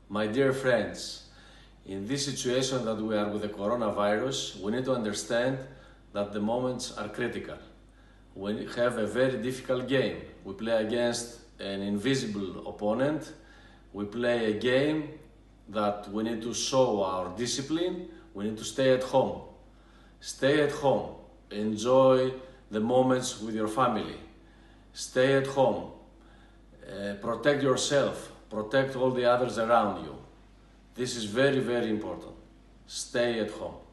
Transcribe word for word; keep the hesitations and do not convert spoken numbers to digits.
My dear friends, in this situation that we are with the coronavirus, we need to understand that the moments are critical. We have a very difficult game. We play against an invisible opponent. We play a game that we need to show our discipline. We need to stay at home. Stay at home. Enjoy the moments with your family. Stay at home. Uh, protect yourself. Protect all the others around you. This is very, very important. Stay at home.